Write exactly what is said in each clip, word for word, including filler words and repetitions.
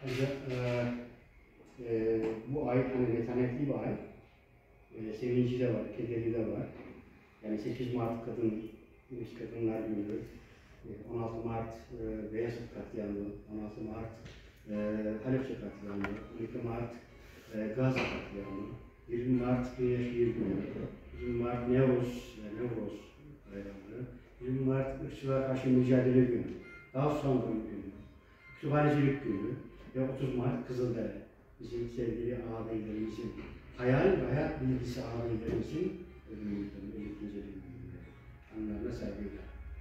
Ancak e, e, bu ay hani metanetli bir ay. E, sevinci de var, kederi de var. Yani sekiz Mart Kadın Kadınlar Günü, on altı Mart e, Beyazıt katliamı, on altı Mart e, Halepçe katliamı, on iki Mart e, Gazze katliamı, yirmi Mart Dünya Şiir Günü, yirmi Mart Nevruz, yani Nevruz bayramı, yirmi Mart Irkçılığa Karşı Mücadele Günü, daha sonra günü, Kütüphanecilik Günü ve otuz Mart Kızıldere. Bizim sevgili ağabeylerimizin, hayal ve hayat bilgisi ağabeylerimizin ölümüydür, elli ikinci günü. Anlarına saygıyla.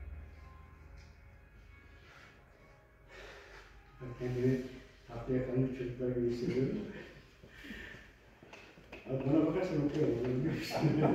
Kendimi tatlıya kalmış çocuklar gibi hissediyorum. Bana bakarsan okuyorum, onu biliyorsun.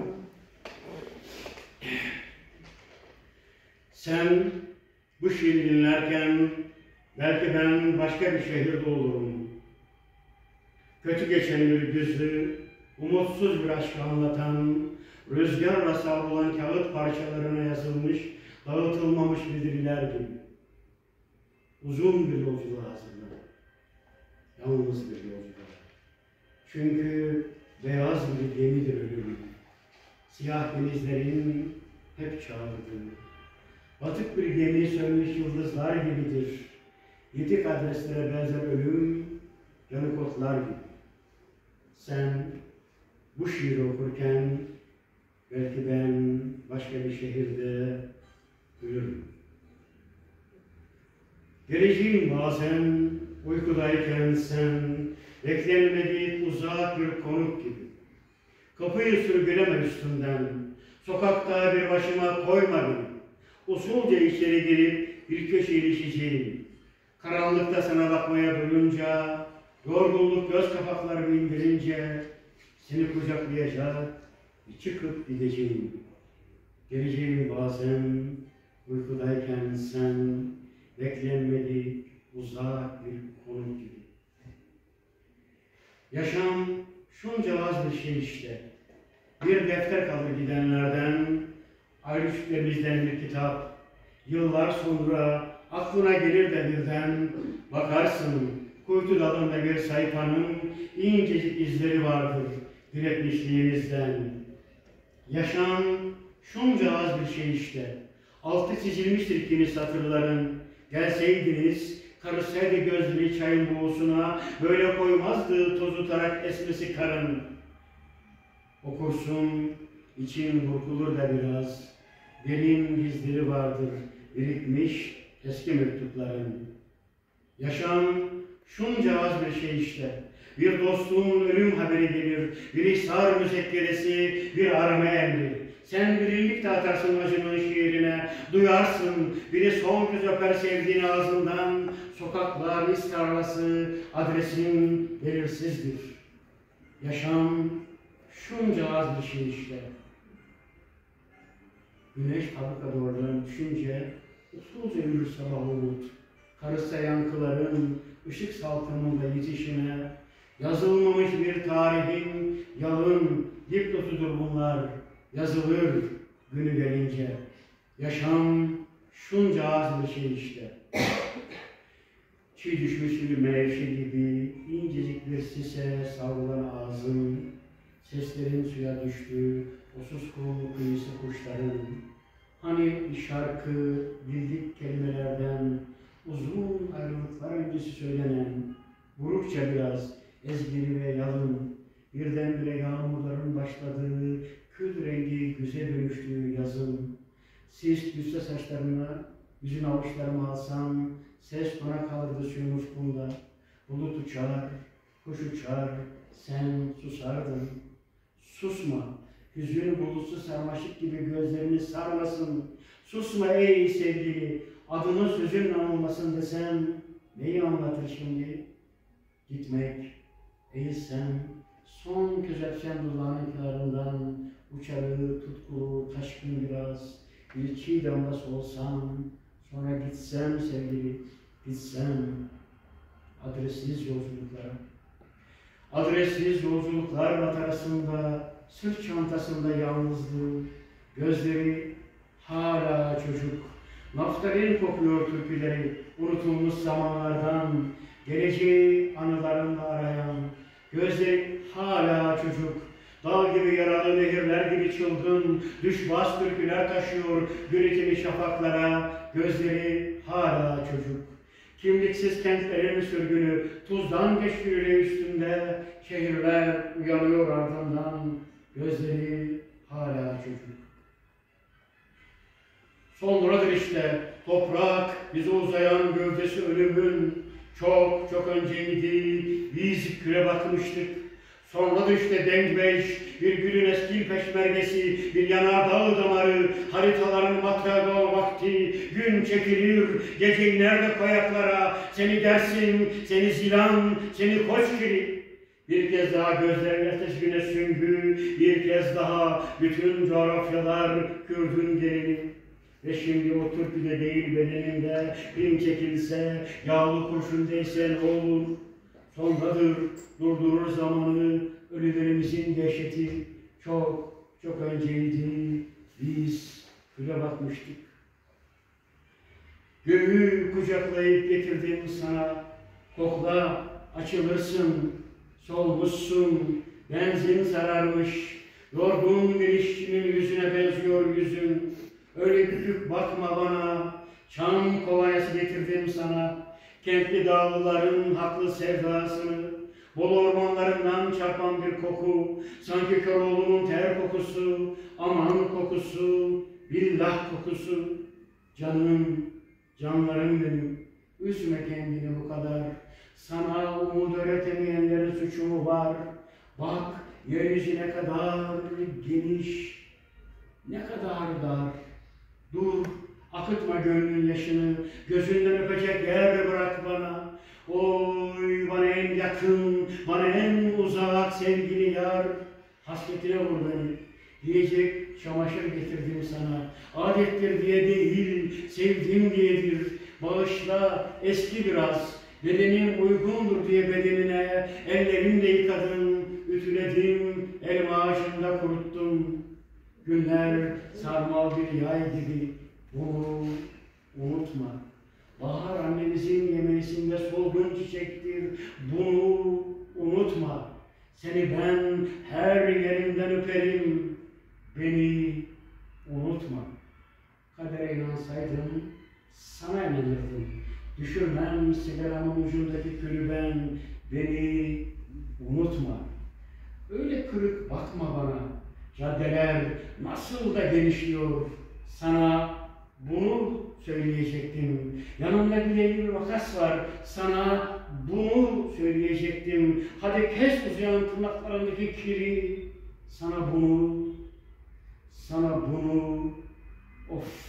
Sen bu şiiri dinlerken belki ben başka bir şehirde olurum. Kötü geçen bir güzü, umutsuz bir aşkı anlatan, rüzgarla savrulan kağıt parçalarına yazılmış, dağıtılmamış bildiriler gibi. Uzun bir yolculuğa hazırlan. Yalnız bir yolculuğa. Çünkü beyaz bir gemidir ölüm. Siyah denizlerin hep çağırdığı. Batık bir gemi sönmüş yıldızlar gibidir. Yitik adreslere benzer ölüm, yanık otlar gibi. Sen bu şiiri okurken belki ben başka bir şehirde ölürüm. Geleceğin bazen uykudayken sen beklenmedik uzak bir konuk gibi. Kapıyı sürgüleme üstünden, sokakta bir başıma koyma beni. Usulca içeri girip bir köşe ilişeceğim. Karanlıkta sana bakmaya duyunca, yorgunluk göz kapaklarımı indirince seni kucaklayacak, çıkıp gideceğim. Geleceğim bazen uykudayken sen beklenmedik uzak bir konuk gibi. Yaşam şunca az bir şey işte. Bir defter kalır gidenlerden, ayrışıklarımızdan bir kitap. Yıllar sonra aklına gelir de birden bakarsın, kuytu dalında bir sayfanın incecik izleri vardır diretmişliğimizden. Yaşam şunca az bir şey işte. Altı çizilmiştir kimi satırların. Gelseydiniz, karışsaydı gözleri çayın buğusuna, böyle koymazdı toz utarak esmesi karın. Okursun, için burkulur da biraz. Derin gizleri vardır, birikmiş eski mektupların. Yaşam şunca az bir şey işte. Bir dostluğun ölüm haberi gelir, bir ihsar müzekkeresi, bir arama emri. Sen bir iyilik de atarsın acının şiirine, duyarsın, biri son kez öper sevdiğin ağzından, sokaklar istarlası, adresin belirsizdir. Yaşam şunca az bir şey işte. Güneş fabrika doğrudan düşünce, usulca yürür sabah umut, karışsa yankıların ışık salkımında yetişine, yazılmamış bir tarihin yalın dipnotudur bunlar, yazılır günü gelince. Yaşam şunca az bir şey işte. Çiğ düşmüş bir menevşe gibi, incecik bir sise savrulan ağzın, seslerin suya düştüğü, o suskunluk kıyısı kuşların, hani bir şarkı, bildik kelimelerden, uzun ayrılıklar öncesi söylenen, burukça biraz ezgili ve yalın, birdenbire yağmurların başladığı, kül rengi güze dönüştüğü yazın, sis düşse saçlarına, yüzün avuçlarıma alsam, ses bana kalırdı suyun ufkunda, bulut uçar, kuş uçar, sen susardın. Susma, hüzün bulutu sarmaşık gibi gözlerini sarmasın. Susma ey sevgili, adının sözünle anılmasın desem, neyi anlatır şimdi? Gitmek, eğilsem, son kez öpsem dudağının kenarından, uçarı, tutkulu, taşkın biraz, bir çiğ damlası olsam, sonra gitsem sevgili, gitsem, adressiz yolculuklara. Adressiz yolculuklar arasında, sırt çantasında yalnızlığı, gözleri hala çocuk, naftalin kokuyor türküleri, unutulmuş zamanlardan, geleceği anılarında arayan, gözleri hala çocuk, dağ gibi yaralı, nehirler gibi çılgın, düşbaz türküler taşıyor gürültülü şafaklara, gözleri hala çocuk. Kimliksiz kentlerin sürgünü, tuzdan geçtiriyor üstünde, şehirler uyanıyor ardından, gözleri hala çocuk. Sonradır işte toprak bize uzayan gövdesi ölümün, çok çok önceydi biz küre bakmıştık. Sonradır işte Denkbeş, bir gülün eski peşmergesi, bir yanardağ damarı, haritaların matrağı vakti, gün çekilir, gece iner de kayaklara, seni Dersim, seni Zilan, seni Koçgiri. Bir kez daha gözlerin ertesi güne süngü, bir kez daha bütün coğrafyalar Kürdün gelini. Ve şimdi o türküde değil bedeninde, film çekilse, yağlı kurşun değse ne olur? Sonradır, durdurur zamanı, ölülerimizin dehşeti, çok, çok önceydi, biz güle bakmıştık. Göğü kucaklayıp getirdim sana, kokla, açılırsın, solmuşsun, benzin sararmış, yorgun bir işçinin yüzüne benziyor yüzün. Öyle küçük bakma bana, çam kolonyası getirdim sana, kentli dağlıların haklı sevdasını, bol ormanlarından çarpan bir koku, sanki Köroğlu'nun ter kokusu, aman kokusu, billah kokusu. Canım, canlarım benim, üzme kendini bu kadar, sana umut öğretemeyenlerin suçu mu var? Bak, yeryüzü ne kadar geniş, ne kadar dar. Dur, akıtma gönlün yaşını, gözünden öpecek yer bırak bana. Oy, bana en yakın, bana en uzak sevgili yar, hasretine vur beni. Diyecek çamaşır getirdim sana, adettir diye değil, sevdim diyedir. Bağışla, eski biraz, bedenim uygundur diye bedenine, ellerimle yıkadım, ütüledim, el maaşında kuruttum. Günler sarmal bir yay gibi, bunu unutma. Bahar annemizin yemeğisinde solgun çiçektir, bunu unutma. Seni ben her yerinden öperim, beni unutma. Kadere inansaydım, sana inanırdım. Düşürmem sigaramın ucundaki külü ben, beni unutma. Öyle kırık bakma bana. Caddeler nasıl da genişliyor, sana bunu söyleyecektim. Yanımda bir bir vakas var, sana bunu söyleyecektim. Hadi kes uzayan tırnaklarındaki kiri, sana bunu, sana bunu, of,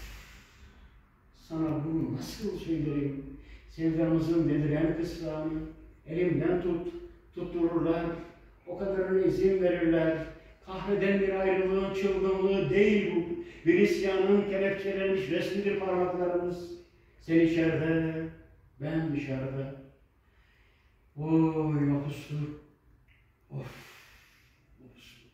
sana bunu nasıl söylerim? Sevdamızın deliren kısrağını elimden tut, tuttururlar, o kadarına izin verirler. Kahreden bir ayrılığın çılgınlığı değil bu. Bir isyanın kelepçelenmiş resmidir parmaklarımız. Sen içeride, ben dışarıda. Oy mapusluk, of, mapusluk.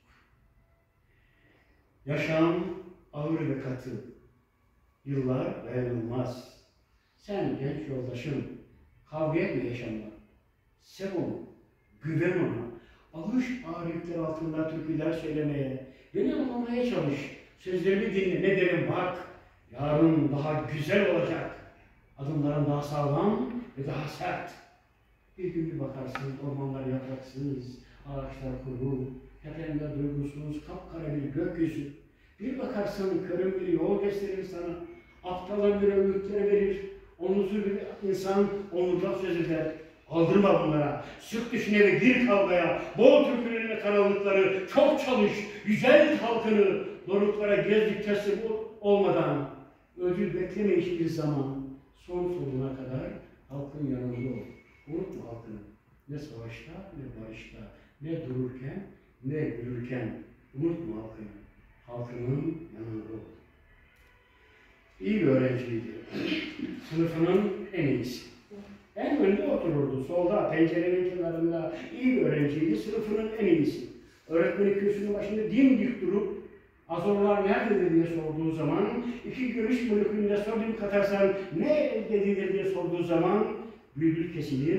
Yaşam ağır ve katı. Yıllar dayanılmaz. Sen genç yoldaşım, kavga etme yaşamla. Sev onu, güven ona. Alış ağırlıklar altında türküler söylemeye, beni anlamaya çalış. Sözlerimi dinle, ne derim bak, yarın daha güzel olacak. Adımların daha sağlam ve daha sert. Bir gün bir bakarsın, ormanlar yapraksız, ağaçlar kuru, tepende duygusuz, kapkara bir gökyüzü. Bir bakarsın, körün bir yol gösterir sana, aptalın bir öğütleri verir, onuzu bir insan onurdan söz eder. Aldırma bunlara, sık dişine ve gir kavgaya, bol türkülerin ve karanlıkları, çok çalış, güzel halkını, doruklara gezdik teslim olmadan, ödül bekleme hiçbir zaman, son sonuna kadar halkın yanında ol. Unutma halkını, ne savaşta, ne barışta, ne dururken, ne yürürken, unutma halkını, halkının yanında ol. İyi bir öğrenciydi, sınıfının en iyisi. En önde otururdu, solda, pencerenin kenarında. İyi bir öğrenciydi, sınıfının en iyisi. Öğretmeni kürsünün başında dimdik durup, azorlar nerededir diye sorduğu zaman, iki gümüş mülkünde sodyum katarsan ne elde edilir diye sorduğu zaman, bülbül kesilir,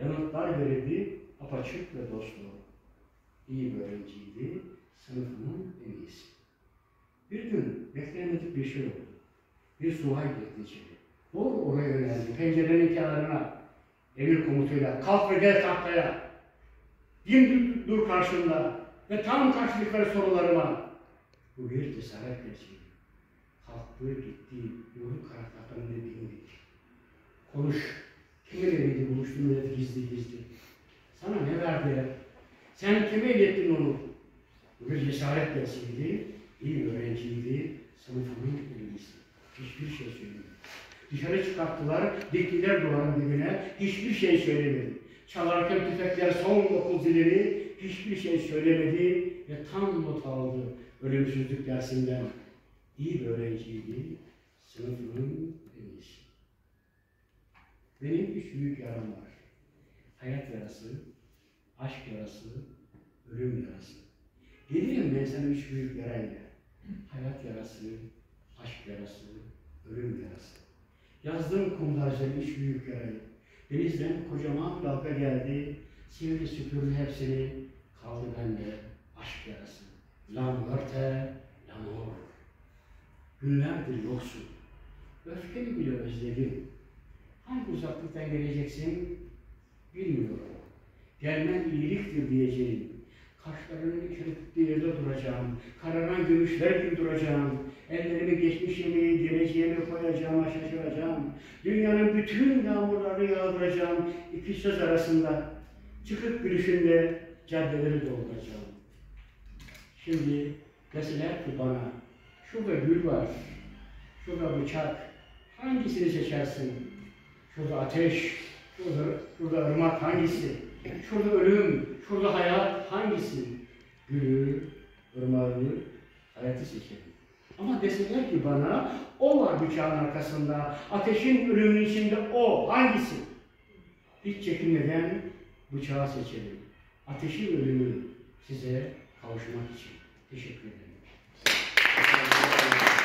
Yanıtlar verirdi, apaçık ve dostlu. İyi bir öğrenciydi, sınıfının en iyisi. Bir gün beklenemedik bir şey oldu. Bir subay girdi içeri. Doğru oraya yöneldi, pencerenin kenarına, emir komutuyla, kalk ve gel tahtaya. Dimdik dur karşımda ve tam karşılıkları sorularıma. Bu bir cesaret gerçeği. Kalktı, gitti, yolu karakterlerini dinledik. Konuş, kimin eviydi buluştun dedi gizli gizli. Sana ne verdiler? Sen kime ilettin onu? Bu bir cesaret dersiydi, iyi bir öğrenciydi, sınıfının en iyisi. Hiçbir şey söylemedi. Dışarı çıkarttılar, diktiler duvarın dibine, hiçbir şey söylemedi. Çalarken tüfekler son dokuz zilini, hiçbir şey söylemedi ve tam not aldı ölümsüzlük dersinden. İyi bir öğrenciydi, sınıfının en iyisi. Benim üç büyük yaram var. Hayat yarası, aşk yarası, ölüm yarası. Gelirim ben sana üç büyük yarayla. Hayat yarası, aşk yarası, ölüm yarası. Yazdığım kumlarca üç büyük yarayı. Denizden kocaman dalga geldi, sildi süpürdü hepsini, kaldı bende aşk yarası. La muerte, l'amor. Günlerdir yoksun, öfkeni bile özledim. Hangi uzaklıktan geleceksin bilmiyorum. Gelmen iyiliktir diyeceğim. Kaşlarının kirpikli yerde duracağım. Kararan gümüşler gibi duracağım. Ellerimi geçmişimi, geleceğime koyacağım, şaşıracağım. Dünyanın bütün yağmurlarını yağdıracağım. İki söz arasında çıkıp gülüşünde caddeleri dolduracağım. Şimdi deseler ki bana, şurada gül var, şurada bıçak, hangisini seçersin? Şurada ateş, şurada, şurada ırmak hangisi? Şurada ölüm, şurada hayat hangisi? Gülü, ırmağı, hayatı seçerim. Ama deseler ki bana, o var bıçağın arkasında, ateşin ölümün içinde o, hangisi? Hiç çekinmeden bıçağı seçelim. Ateşin ölümü size kavuşmak için. Teşekkür ederim.